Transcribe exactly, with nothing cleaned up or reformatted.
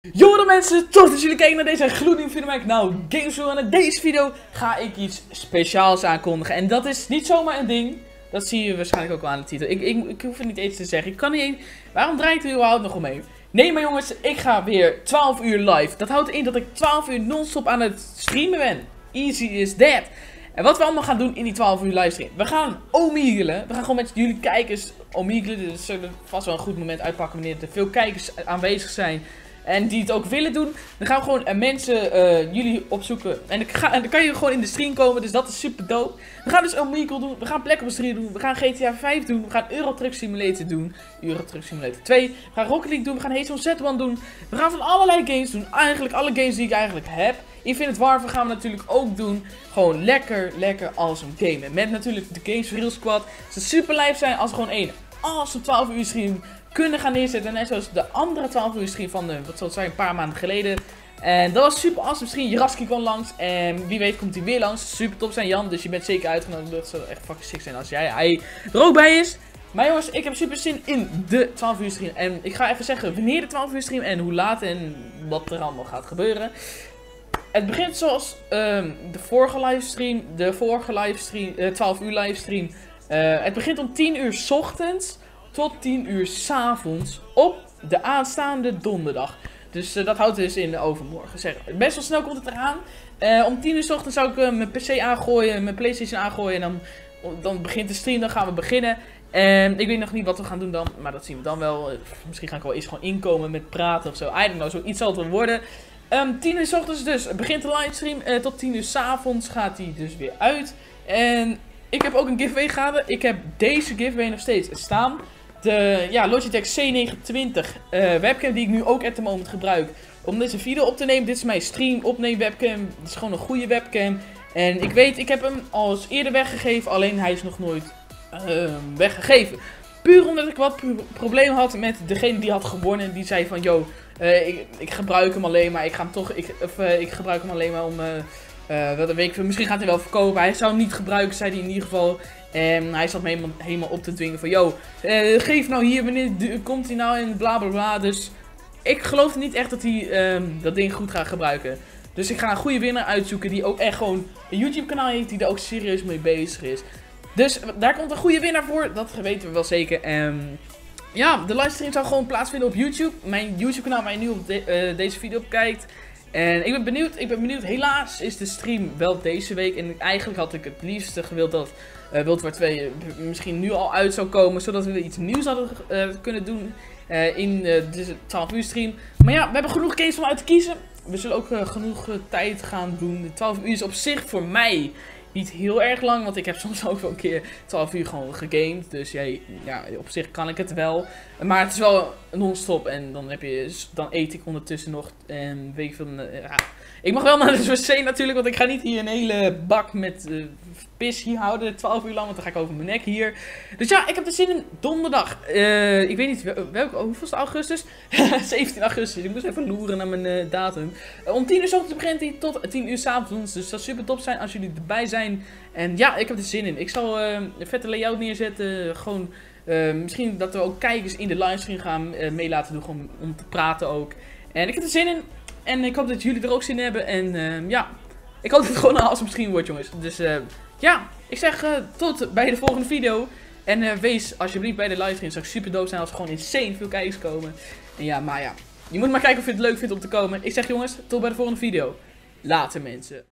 Yo mensen, tof dat jullie kijken naar deze gloednieuwe video. Nou, Gameshow, en in deze video ga ik iets speciaals aankondigen. En dat is niet zomaar een ding. Dat zie je waarschijnlijk ook wel aan de titel. Ik, ik, ik hoef het niet eens te zeggen. Ik kan niet eens... Waarom draait er überhaupt nog omheen? Nee, maar jongens, ik ga weer twaalf uur live. Dat houdt in dat ik twaalf uur non-stop aan het streamen ben. Easy is that. En wat we allemaal gaan doen in die twaalf uur livestream. We gaan omeagelen. We gaan gewoon met jullie kijkers omeagelen. Dus zullen vast wel een goed moment uitpakken wanneer er veel kijkers aanwezig zijn. En die het ook willen doen. Dan gaan we gewoon uh, mensen, uh, jullie opzoeken. En, ik ga, en dan kan je gewoon in de stream komen. Dus dat is super dope. We gaan dus Omegle doen. We gaan Black Ops drie doen. We gaan G T A vijf doen. We gaan Euro Truck Simulator doen. Euro Truck Simulator twee. We gaan Rocket League doen. We gaan H one Z one doen. We gaan van allerlei games doen. Eigenlijk alle games die ik eigenlijk heb. Infinite Warfare gaan we natuurlijk ook doen. Gewoon lekker, lekker awesome gamen. Met natuurlijk de Games for Real Squad. Het zou super live zijn als we gewoon één awesome twaalf uur stream kunnen gaan neerzetten. Net zoals de andere twaalf uur stream van de, wat zal het zijn, een paar maanden geleden. En dat was super awesome. Misschien Jaraski kwam langs. En wie weet komt hij weer langs. Super top zijn, Jan. Dus je bent zeker uitgenodigd. Dat zou echt fucking sick zijn als jij hij er ook bij is. Maar jongens, ik heb super zin in de twaalf uur stream. En ik ga even zeggen wanneer de twaalf uur stream en hoe laat en wat er allemaal gaat gebeuren. Het begint zoals um, de vorige livestream. De vorige livestream, uh, twaalf uur livestream. Uh, het begint om tien uur 's ochtends tot tien uur 's avonds op de aanstaande donderdag. Dus uh, dat houdt dus in de overmorgen. Zeg, best wel snel komt het eraan. Uh, om tien uur 's ochtends zou ik uh, mijn P C aangooien, mijn PlayStation aangooien. En dan, dan begint de stream, dan gaan we beginnen. En ik weet nog niet wat we gaan doen dan, maar dat zien we dan wel. Uh, misschien ga ik wel eens gewoon inkomen met praten of zo. I don't know, zoiets zal het wel worden. Um, tien uur 's ochtends dus begint de livestream. Uh, tot tien uur 's avonds gaat die dus weer uit. En ik heb ook een giveaway gehad. Ik heb deze giveaway nog steeds staan. De ja, Logitech C negenentwintig uh, webcam die ik nu ook at the moment gebruik om deze video op te nemen. Dit is mijn stream opneem webcam. Dit is gewoon een goede webcam. En ik weet, ik heb hem al eens eerder weggegeven. Alleen hij is nog nooit uh, weggegeven. Puur omdat ik wat problemen had met degene die had gewonnen. Die zei van, yo, uh, ik, ik gebruik hem alleen maar. Ik ga hem toch, ik, of, uh, ik gebruik hem alleen maar om... Uh, Uh, wat een week, misschien gaat hij wel verkopen. Hij zou hem niet gebruiken, zei hij in ieder geval. En hij zat me helemaal, helemaal op te dwingen van... Yo, uh, geef nou hier, wanneer komt hij nou in bla bla bla. Dus ik geloof niet echt dat hij um, dat ding goed gaat gebruiken. Dus ik ga een goede winnaar uitzoeken die ook echt gewoon een YouTube kanaal heeft. Die er ook serieus mee bezig is. Dus daar komt een goede winnaar voor. Dat weten we wel zeker. Um, ja, de livestream zou gewoon plaatsvinden op YouTube. Mijn YouTube kanaal waar je nu op de, uh, deze video op kijkt. En ik ben benieuwd, ik ben benieuwd, helaas is de stream wel deze week. En eigenlijk had ik het liefste gewild dat uh, World War twee misschien nu al uit zou komen. Zodat we iets nieuws hadden uh, kunnen doen uh, in uh, de twaalf uur stream. Maar ja, we hebben genoeg games om uit te kiezen. We zullen ook uh, genoeg uh, tijd gaan doen. De twaalf uur is op zich voor mij niet heel erg lang. Want ik heb soms ook wel een keer twaalf uur gewoon gegamed. Dus ja, ja, op zich kan ik het wel. Maar het is wel non-stop. En dan, heb je, dan eet ik ondertussen nog. En weet ik veel. Uh, ja. Ik mag wel naar de wc natuurlijk. Want ik ga niet hier een hele bak met uh, pis hier houden. twaalf uur lang. Want dan ga ik over mijn nek hier. Dus ja, ik heb er zin in donderdag. Uh, ik weet niet welke. Oh, hoeveelste augustus? zeventien augustus. Ik moest even loeren naar mijn uh, datum. Uh, om tien uur 's ochtends begint hij tot tien uur 's avonds. Dus dat zou super top zijn als jullie erbij zijn. En ja, ik heb er zin in. Ik zal uh, een vette layout neerzetten. Gewoon. Uh, misschien dat we ook kijkers in de livestream gaan uh, mee laten doen. Gewoon om te praten ook. En ik heb er zin in. En ik hoop dat jullie er ook zin in hebben. En uh, ja, ik hoop dat het gewoon een awesome stream wordt, jongens. Dus uh, ja, ik zeg uh, tot bij de volgende video. En uh, wees alsjeblieft bij de livestream. Het zou super dope zijn als er gewoon insane veel kijkers komen. En ja, maar ja, je moet maar kijken of je het leuk vindt om te komen. Ik zeg jongens, tot bij de volgende video. Later mensen.